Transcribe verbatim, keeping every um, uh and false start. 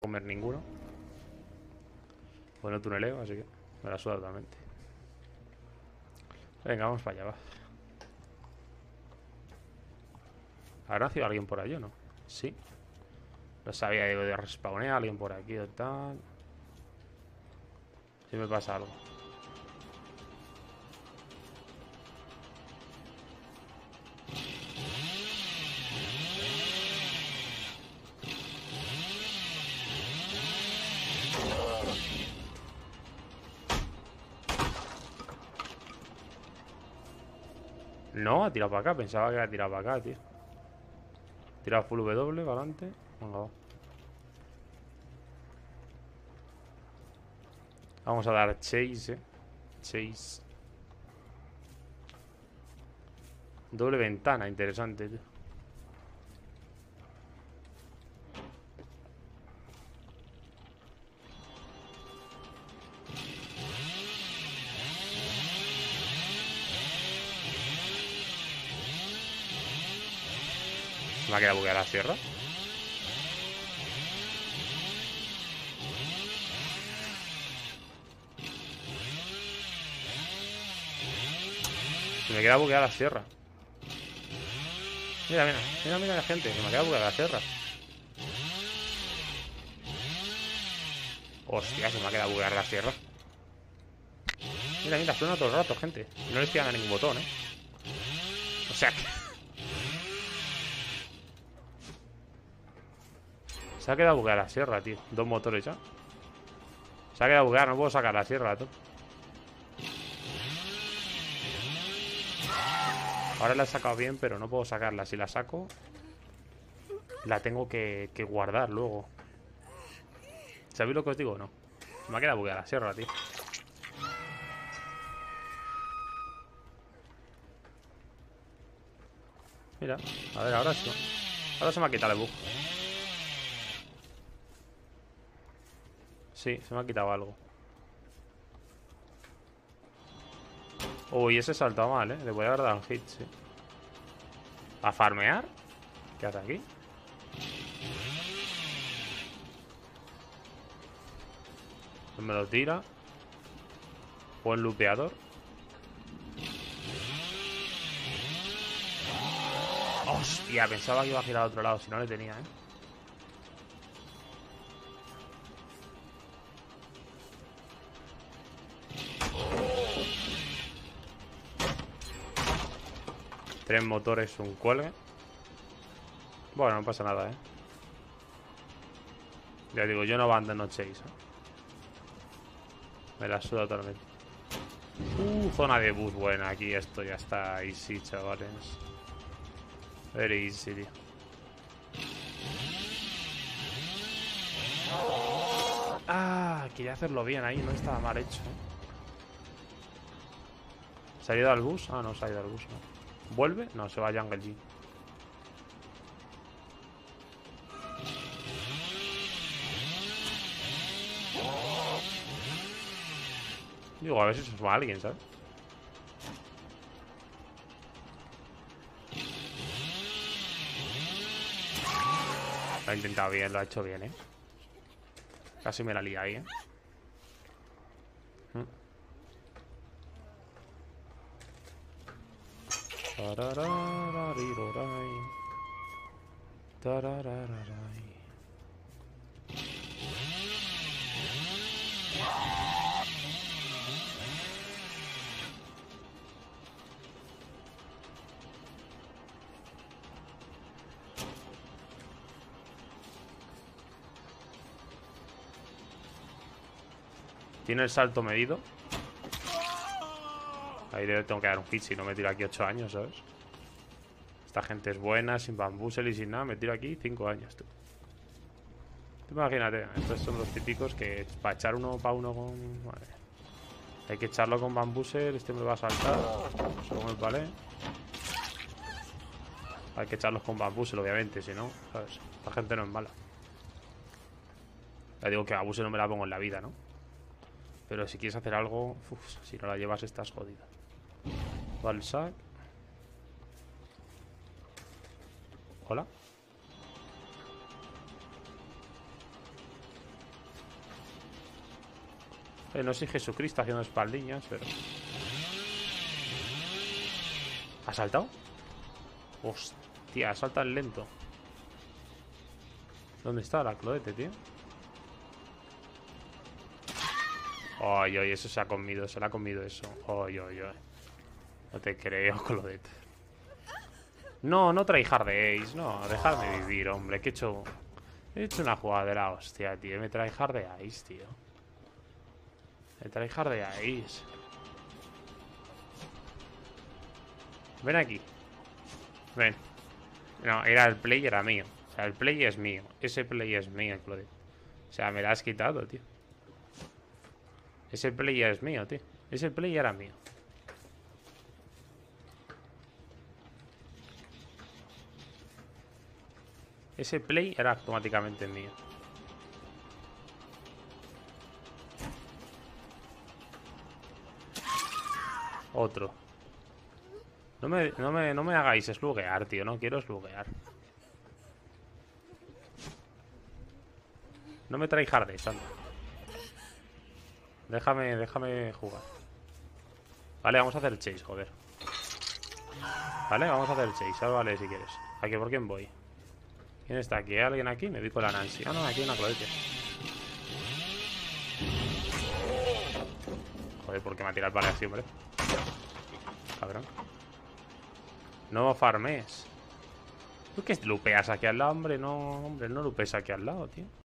comer ninguno. Pues no tuneleo, así que me la suda totalmente. Venga, vamos para allá, va. ¿Habrá nacido alguien por allí o no? Sí. Lo sabía, digo, de respawnear a alguien por aquí o tal. Si me pasa algo. No, ha tirado para acá. Pensaba que había tirado para acá, tío. Tirado full W para adelante. Venga, va. Vamos a dar chase, eh. Chase. Doble ventana, interesante, tío. Se me ha quedado bugueada la sierra. Se me queda bugueada la sierra. Mira, mira, mira, mira la gente. Se me ha quedado bugueada la sierra. Hostia, se me ha quedado bugueada la sierra. Mira, mira, suena todo el rato, gente. Y no les tiran a ningún botón, eh. O sea que... Se ha quedado bugueada la sierra, tío. Dos motores ya. Se ha quedado bugueada, no puedo sacar la sierra, tú. Ahora la he sacado bien, pero no puedo sacarla. Si la saco, la tengo que, que guardar luego. ¿Sabéis lo que os digo o no? Me ha quedado bugueada la sierra, tío. Mira, a ver, ahora sí. Ahora se me ha quitado el bug. Sí, se me ha quitado algo. Uy, ese saltó mal, eh. Le voy a haber dado un hit, sí. ¿A farmear? ¿Qué hace aquí? Me lo tira. Buen lupeador. Hostia, pensaba que iba a girar al otro lado. Si no le tenía, eh. Tres motores, un cuelgue. Bueno, no pasa nada, eh. Ya digo, yo no abandono Chase, eh. Me la suda totalmente. Uh, zona de bus buena. Aquí esto ya está easy, chavales. Very easy, tío. Ah, quería hacerlo bien ahí. No estaba mal hecho, ¿eh? ¿Se ha ido al bus? Ah, no, se ha ido al bus, ¿no? ¿Vuelve? No, se va a Jungle G. Digo, a ver si se suma alguien, ¿sabes? Lo ha intentado bien, lo ha hecho bien, ¿eh? Casi me la lía ahí, ¿eh? Tiene el salto medido. Ahí le tengo que dar un hit si no me tiro aquí ocho años, ¿sabes? Esta gente es buena, sin bambusel y sin nada. Me tiro aquí cinco años, tú. Tú imagínate, estos son los típicos que para echar uno para uno con... Vale. Hay que echarlo con bambusel. Este me lo va a saltar. Según el palé. Hay que echarlos con bambusel, obviamente, si no, ¿sabes? La gente no es mala. Ya digo que bambusel no me la pongo en la vida, ¿no? Pero si quieres hacer algo, uf, si no la llevas estás jodida. Balsac. Hola. Eh, no soy Jesucristo haciendo espaldiñas, pero... ¿Ha saltado? Hostia, salta el lento. ¿Dónde está la Clodete, tío? Ay, ay, eso se ha comido, se la ha comido eso. Ay, ay, ay. No te creo, Clodete. No, no tryhardeéis, no, dejadme vivir, hombre, que he hecho... He hecho una jugadera, hostia, tío, me tryhardeáis, tío. Me tryhardeáis. Ven aquí. Ven. No, era el play, era mío. O sea, el play es mío. Ese play es mío, Clodete. O sea, me lo has quitado, tío. Ese play es mío, tío. Ese play era mío. Ese play era automáticamente mío. Otro. No me, no me, no me hagáis sluguear, tío. No quiero sluguear. No me tryhardes, anda. Déjame, déjame jugar. Vale, vamos a hacer el chase, joder. Vale, vamos a hacer el chase. Ahora vale, si quieres. ¿Aquí por quién voy? ¿Quién está aquí? ¿Hay alguien aquí? Me vi con la Nancy. Ah, no, aquí hay una Clodete. Joder, ¿por qué me ha tirado el vale así, hombre? Cabrón. No farmes. ¿Tú qué lupeas aquí al lado, hombre? No, hombre, no lupeas aquí al lado, tío.